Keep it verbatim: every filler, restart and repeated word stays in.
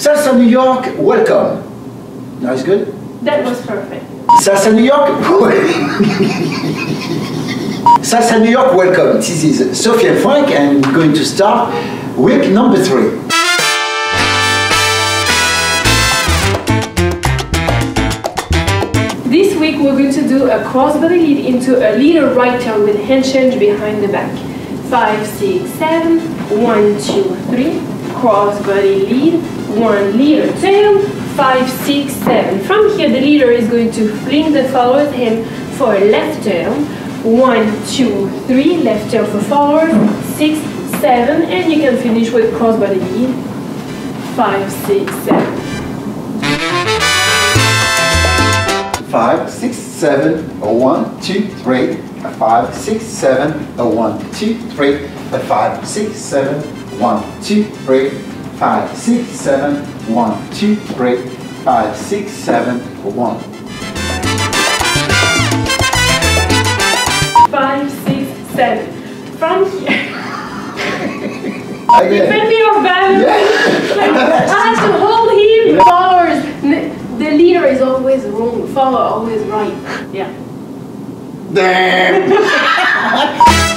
Salsa New York, welcome. Now it's good? That was perfect. Salsa New York, Salsa New York, welcome. This is Sophie and Frank, and we're going to start week number three. This week we're going to do a crossbody lead into a little right turn with hand change behind the back. Five, six, seven, one, two, three, crossbody lead, one little turn, five, six, seven. From here the leader is going to fling the follower's hand for a left turn, one, two, three, left turn for forward, six, seven, and you can finish with crossbody lead, five, six, seven. Five, six, seven, a one, two, three, a five, six, seven, a one, two, three, a five, six, seven, one, two, three, five, six, seven, one, two, three, five, six, seven, one. Five, six, seven. From here. Again. You put me off balance. Yeah. I have to hold him. Followers. The leader is always wrong. Follower always right. Yeah. Damn.